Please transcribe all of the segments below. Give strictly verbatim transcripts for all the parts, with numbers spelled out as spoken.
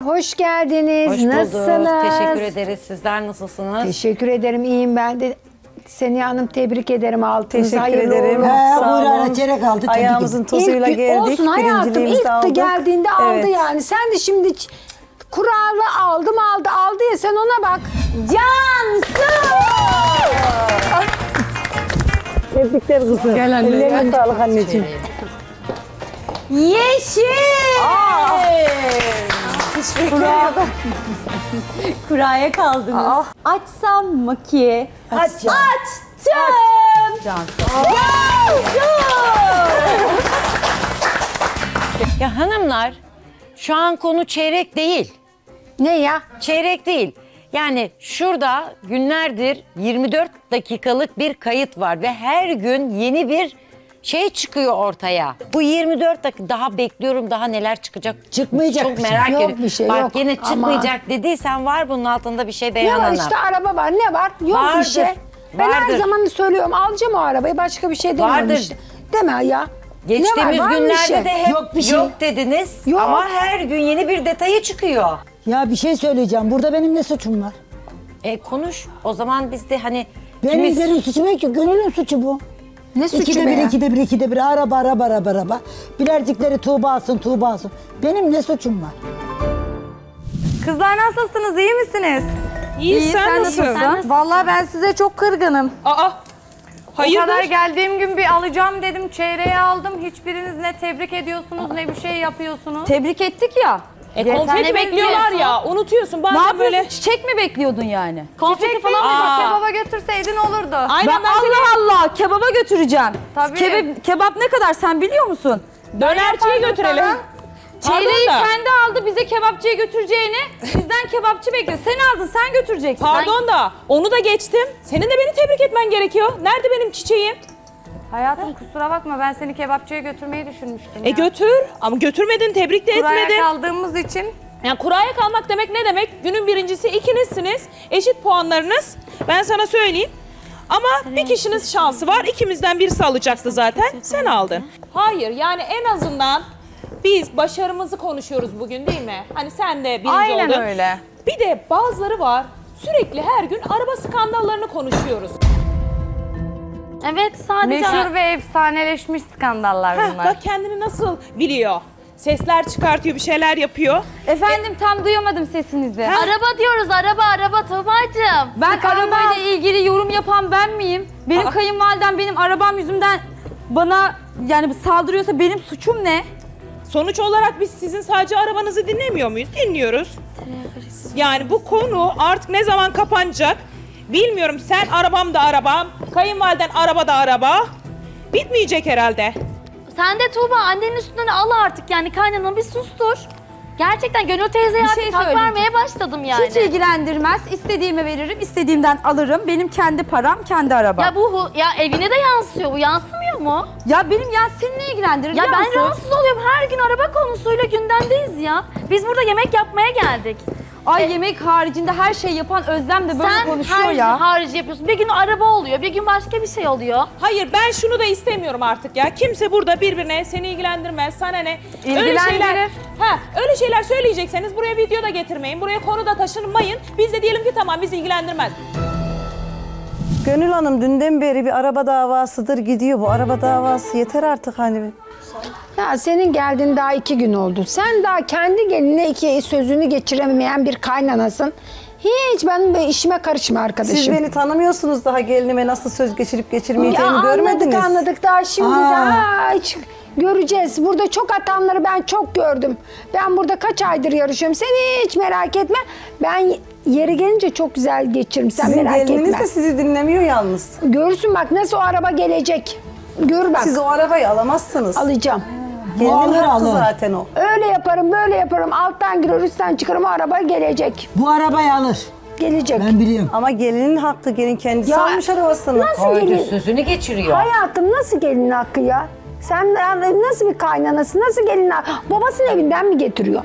Hoş geldiniz. Hoş bulduk. Nasılsınız? Teşekkür ederiz. Sizler nasılsınız? Teşekkür ederim. İyiyim ben de. Seniha Hanım tebrik ederim. Altınız Teşekkür hayırlı ederim. uğurlu He, olsun. buyurun çeyrek aldı. Tebrik Ayağımızın ederim. tozuyla İlk- geldik. Olsun hayatım. Birinciliğimizi İlk de aldık. geldiğinde aldı Evet. yani. Sen de şimdi ç- kuralı aldım aldı aldı ya sen ona bak. Cansu! Tebrikler kızım. Gel anne, Ellerine gel. sağlık anneciğim. Yeşil! Kura. Kuraya kaldınız. Açsam mı ki? Aç ya. Açtım. Cansu. Ya hanımlar, şu an konu çeyrek değil. Ne ya? Çeyrek değil. Yani şurada günlerdir yirmi dört dakikalık bir kayıt var ve her gün yeni bir şey çıkıyor ortaya. Bu yirmi dört dakika daha bekliyorum, daha neler çıkacak. Çıkmayacak Çok bir şey. merak Yok ediyorum. bir şey, Bak yok. yine Ama- çıkmayacak dediysen var bunun altında bir şey Ne Beyhan var Hanım. işte araba var ne var? Yok Vardır, bir şey. Ben her vardır. zaman söylüyorum alacağım o arabayı başka bir şey demiyorum Vardır. işte. Deme ya. Geçtiğimiz Ne var? Var mı bir günlerde şey? de hep Yok yok, bir şey. dediniz Yok. ama her gün yeni bir detayı çıkıyor. Ya bir şey söyleyeceğim. Burada benim ne suçum var? E konuş. O zaman biz de hani Benim kimiz- benim suçum yok ki. Gönül'ün suçu bu. Ne suçu İkide be bir, ya? ikide bir, ikide bir. Araba, araba, araba, araba. Bilerzikleri Tuğba'sın, Tuğba'sın. Benim ne suçum var? Kızlar nasılsınız? İyi misiniz? İyi, sen nasılsın? Vallahi ben size çok kırgınım. Aa, O kadar hayırdır? geldiğim gün bir alacağım dedim. Çeyreğe aldım. Hiçbiriniz ne tebrik ediyorsunuz ne bir şey yapıyorsunuz. Tebrik ettik ya. E, Yeter. konfeti Ne bekliyorlar bekliyorsun? ya, unutuyorsun. Ne Bazen yapıyorsun? böyle... Çiçek mi bekliyordun yani? Çiçek falan Aa. mı? Kebaba götürseydin olurdu. Aynen Ben ben seni Allah Allah kebaba götüreceğim. Tabii. Kebap, kebap ne kadar sen biliyor musun? dönerciye yapardım götürelim. sana. Çeyreği Pardon da. kendi aldı bize kebapçıya götüreceğini. Bizden kebapçı bekliyor. Sen aldın sen götüreceksin. Pardon da, onu da geçtim. Senin de beni tebrik etmen gerekiyor. Nerede benim çiçeğim? Hayatım kusura bakma ben seni kebapçıya götürmeyi düşünmüştüm E ya. götür. Ama götürmedin, tebrik de Kuraya etmedin. kaldığımız için Yani kuraya kalmak demek ne demek? Günün birincisi ikinizsiniz. Eşit puanlarınız. Ben sana söyleyeyim. Ama bir kişinin şansı var. İkimizden birisi alacaktı zaten. Sen aldın. Hayır yani en azından biz başarımızı konuşuyoruz bugün değil mi? Hani sen de birinci aynen oldun. öyle. Bir de bazıları var. Sürekli her gün araba skandallarını konuşuyoruz. Evet sadece... Meşhur ve efsaneleşmiş skandallar Heh, bunlar. bak kendini nasıl biliyor. Sesler çıkartıyor, bir şeyler yapıyor. Efendim tam duyamadım sesinizi. Araba diyoruz araba araba Tuğba'cığım. Ben arabayla ilgili yorum yapan ben miyim? Benim Aa. kayınvalidem benim arabam yüzümden bana yani saldırıyorsa benim suçum ne? Sonuç olarak biz sizin sadece arabanızı dinlemiyor muyuz? Dinliyoruz. Yani bu konu artık ne zaman kapanacak? Bilmiyorum, sen arabam da arabam, kayınvaliden araba da araba. Bitmeyecek herhalde. Sen de Tuğba annenin üstünden al artık yani kaynananı bir sustur. Gerçekten Gönül teyzeye Bir artık şey hak söyleyeceğim. vermeye başladım yani. Hiç ilgilendirmez. İstediğime veririm, istediğimden alırım. Benim kendi param, kendi arabam. Ya bu hu- ya evine de yansıyor bu yansımıyor mu? Ya benim ya seni ne ilgilendirir? Ya ben Yansın. rahatsız oluyorum her gün araba konusuyla gündemdeyiz ya. Biz burada yemek yapmaya geldik. Ay yemek haricinde her şey yapan Özlem de böyle Sen konuşuyor her ya. harici yapıyorsun. Bir gün araba oluyor, bir gün başka bir şey oluyor. Hayır, ben şunu da istemiyorum artık ya. Kimse burada birbirine seni ilgilendirmez, sana ne? Öyle İlgilendirir. şeyler, ha, öyle şeyler söyleyecekseniz buraya video da getirmeyin, buraya konu da taşınmayın. Biz de diyelim ki tamam, bizi ilgilendirmez. Gönül Hanım dünden beri bir araba davasıdır gidiyor. Bu araba davası yeter artık hani. Ya senin geldiğin daha iki gün oldu. Sen daha kendi geline iki sözünü geçiremeyen bir kaynanasın. Hiç benim be- işime karışma arkadaşım. Siz beni tanımıyorsunuz daha gelinime nasıl söz geçirip ya geçirmeyeceğimi anladık görmediniz. anladık daha şimdi Aa. daha hiç göreceğiz. Burada çok atanları ben çok gördüm. Ben burada kaç aydır yarışıyorum. Sen hiç merak etme. Ben yeri gelince çok güzel geçiririm. Sen Sizin merak gelininiz etme. de sizi dinlemiyor yalnız. Görürsün bak nasıl o araba gelecek. Gör bak. Siz o arabayı alamazsınız. Alacağım. Gelinin alır, hakkı alır. zaten o. Öyle yaparım, böyle yaparım. Alttan girer, üstten çıkarım. O araba gelecek. Bu arabayı alır. Gelecek. Ben biliyorum. Ama gelinin hakkı, gelin kendisi Ya, almış arabasını. Nasıl Koydu, gelin? sözünü geçiriyor. Hayatım nasıl gelin hakkı ya? Sen nasıl bir kaynanası, nasıl gelin hakkı? Babasının evinden mi getiriyor?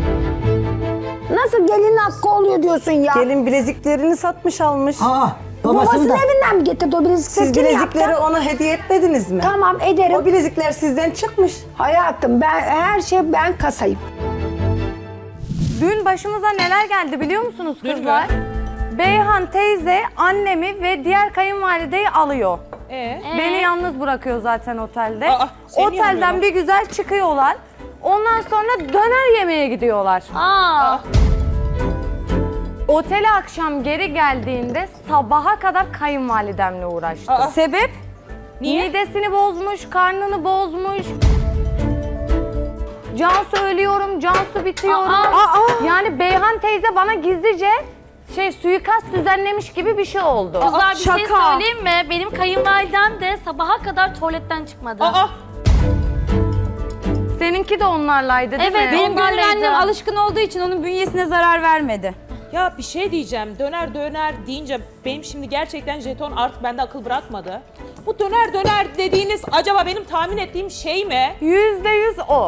Nasıl gelin hakkı oluyor diyorsun ya? Gelin bileziklerini satmış almış. Aa, babasını Babasının da. evinden mi getirdi o bilezikleri? Siz kim bilezikleri yaptı? ona hediye etmediniz mi? Tamam ederim. O bilezikler sizden çıkmış. Hayatım ben her şey ben kasayım. Dün başımıza neler geldi biliyor musunuz Dün kızlar? mü? Beyhan teyze annemi ve diğer kayınvalideyi alıyor. Ee? Beni yalnız bırakıyor zaten otelde. Aa, seni Otelden yanmıyorlar. bir güzel çıkıyorlar. Ondan sonra döner yemeye gidiyorlar. Aa. Otele akşam geri geldiğinde sabaha kadar kayınvalidemle uğraştı. Aa. Sebep? Niye? Midesini bozmuş, karnını bozmuş. Cansu ölüyorum, Cansu bitiyorum. Aa. Yani Beyhan teyze bana gizlice şey suikast düzenlemiş gibi bir şey oldu. Kızlar bir şey Şaka. söyleyeyim mi? Benim kayınvalidem de sabaha kadar tuvaletten çıkmadı. Aa, Seninki de onlarlaydı değil Evet, mi? benim Benim gönül Onlarlaydı. annem alışkın olduğu için onun bünyesine zarar vermedi. ya bir şey diyeceğim. Döner döner deyince benim şimdi gerçekten jeton artık bende akıl bırakmadı. Bu döner döner dediğiniz acaba benim tahmin ettiğim şey mi? Yüzde yüz o.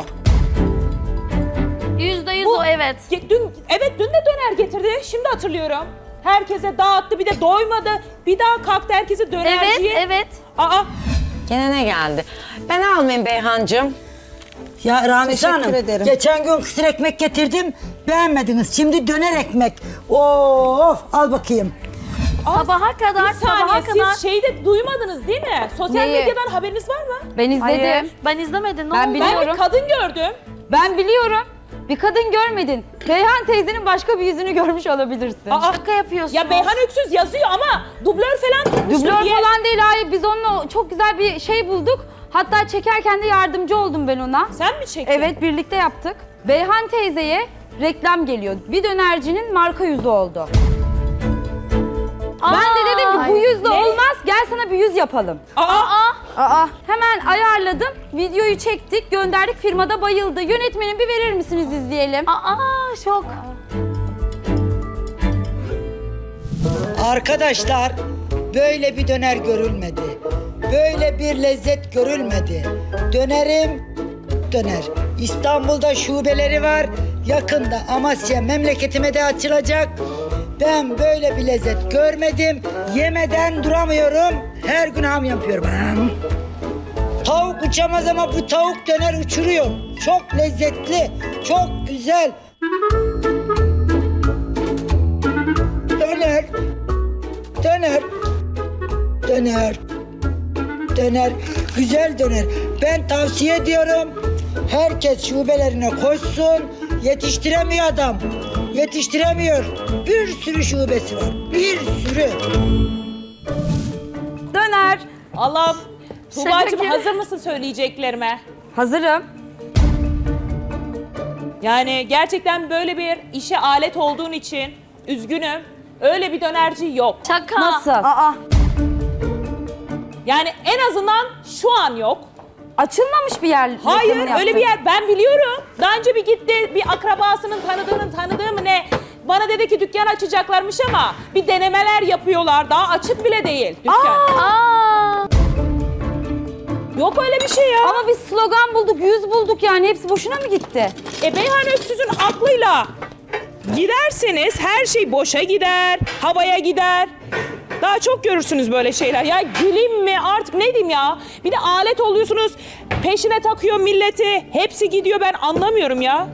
Yüzde yüz Bu- o evet. Ge- Dün, evet dün de döner getirdi. Şimdi hatırlıyorum. Herkese dağıttı, bir de doymadı. Bir daha kalktı herkese Evet, dönerciye. evet. Aa, Gene ne geldi? Ben almayayım Beyhancığım. Ya Ramiz Teşekkür Hanım, ederim. geçen gün kısır ekmek getirdim, beğenmediniz. Şimdi döner ekmek. Of, al bakayım. Sabaha kadar, bir saniye sabaha siz kadar. şeyde duymadınız değil mi? Sosyal Neyi? medyadan haberiniz var mı? Ben izledim. Hayır. Ben izlemedim. Ne Ben oldu? biliyorum. Ben bir kadın gördüm. Ben biliyorum. Bir kadın görmedin. Beyhan teyzenin başka bir yüzünü görmüş olabilirsin. Aa, Şaka yapıyorsun. ya Beyhan Öksüz yazıyor ama dublör falan tutmuştur Dublör diye. falan değil, hayır. Biz onunla çok güzel bir şey bulduk. Hatta çekerken de yardımcı oldum ben ona. Sen mi çektin? Evet, birlikte yaptık. Beyhan teyzeye reklam geliyor. Bir dönercinin marka yüzü oldu. Ben de dedim ki bu yüzle Ne? olmaz, gel sana bir yüz yapalım. Aa, Aa, hemen ayarladım, videoyu çektik, gönderdik, firmada bayıldı. Yönetmenim bir verir misiniz izleyelim? Aa, şok. Arkadaşlar, böyle bir döner görülmedi. Böyle bir lezzet görülmedi. Dönerim, döner. İstanbul'da şubeleri var. Yakında Amasya memleketime de açılacak. Ben böyle bir lezzet görmedim. Yemeden duramıyorum. Her gün ham yapıyorum. Tavuk uçamaz ama bu tavuk döner uçuruyor. Çok lezzetli, çok güzel. Döner, döner, döner, döner, güzel döner. Ben tavsiye ediyorum. Herkes şubelerine koşsun. Yetiştiremiyor adam. Yetiştiremiyor. Bir sürü şubesi var. Bir sürü. Döner. Allah'ım. Tuğba'cığım gibi. hazır mısın söyleyeceklerime? Hazırım. Yani gerçekten böyle bir işe alet olduğun için üzgünüm. Öyle bir dönerci yok. Şaka. Nasıl? Aa, Yani en azından şu an yok. Açılmamış bir yer. Hayır reklamını öyle yaptın. bir yer ben biliyorum. Daha önce bir gitti bir akrabasının tanıdığının tanıdığı mı ne? Bana dedi ki dükkan açacaklarmış ama bir denemeler yapıyorlar. Daha açık bile değil dükkan. Aa. Yok öyle bir şey ya. Ama biz slogan bulduk, yüz bulduk yani. Hepsi boşuna mı gitti? E Beyhan Öksüz'ün aklıyla giderseniz her şey boşa gider, havaya gider. Daha çok görürsünüz böyle şeyler. Ya güleyim mi artık ne diyeyim ya? Bir de alet oluyorsunuz, peşine takıyor milleti. Hepsi gidiyor, ben anlamıyorum ya.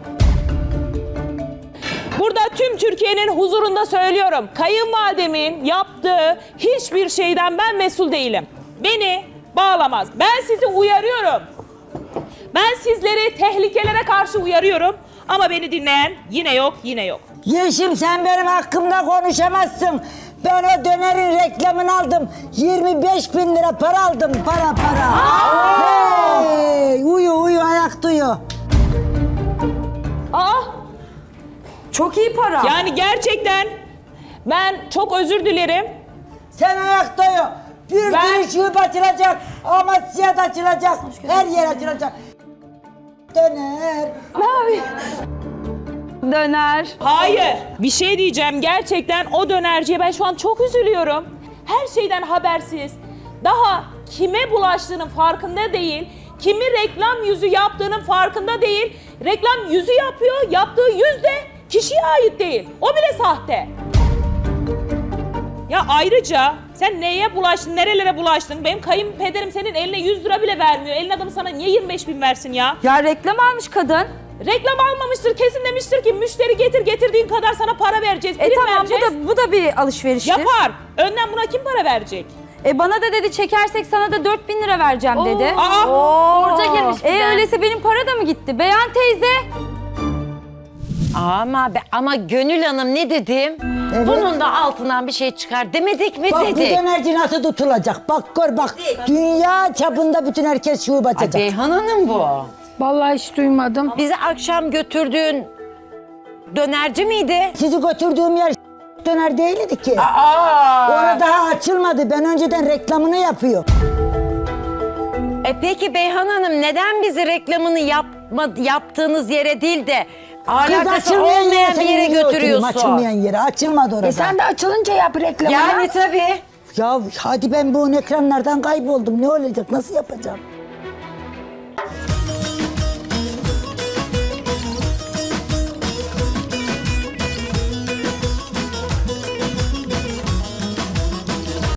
Burada tüm Türkiye'nin huzurunda söylüyorum. Kayınvalidemin yaptığı hiçbir şeyden ben mesul değilim. Beni bağlamaz. Ben sizi uyarıyorum. Ben sizleri tehlikelere karşı uyarıyorum. Ama beni dinleyen yine yok, yine yok. Yeşim, sen benim hakkımda konuşamazsın. Ben o dönerin reklamını aldım. yirmi beş bin lira para aldım. Para para. Hey, uyu uyu, ayakta uyu. Aa, Çok iyi para. yani gerçekten ben çok özür dilerim. Sen ayakta uyu. Bir Ben- sürü şube açılacak. Amasya'da açılacak. Her yer açılacak. Döner. Döner. Hayır. Bir şey diyeceğim. Gerçekten o dönerciye ben şu an çok üzülüyorum. Her şeyden habersiz. Daha kime bulaştığının farkında değil. Kimi reklam yüzü yaptığının farkında değil. Reklam yüzü yapıyor. Yaptığı yüz de kişiye ait değil. O bile sahte. Ya ayrıca sen neye bulaştın, nerelere bulaştın? Benim kayınpederim senin eline yüz lira bile vermiyor. Elin adamı sana niye yirmi beş bin versin ya? Ya reklam almış kadın. Reklam almamıştır, kesin demiştir ki müşteri getir, getirdiğin kadar sana para vereceğiz, E prim tamam bu vereceğiz. da bu da bir alışveriştir. Yapar. Önden buna kim para verecek? E bana da dedi çekersek sana da dört bin lira vereceğim dedi. Aa! Borca girmiş bir E de. öyleyse benim para da mı gitti? Beyhan teyze. Ama be- ama Gönül Hanım ne dedim? Evet. Bunun da altından bir şey çıkar demedik mi Bak bu dedik. dönerci nasıl tutulacak? Bak gör bak. Dünya çapında bütün herkes şube Ay, açacak. Beyhan Hanım bu. Vallahi hiç duymadım. Bizi akşam götürdüğün dönerci miydi? Sizi götürdüğüm yer döner değildi ki. Aa! Orada daha açılmadı. Ben önceden reklamını yapıyorum. E peki Beyhan Hanım neden bizi reklamını yapma, yaptığınız yere değil de Kız alakası açılmayan yere olmayan bir seni yere niye oturayım? götürüyorsun? Açılmayan yere. Açılmadı orada. E sen de açılınca yap reklamını. Yani tabii. Ya hadi ben bu ekranlardan kayboldum. Ne olacak? Nasıl yapacağım?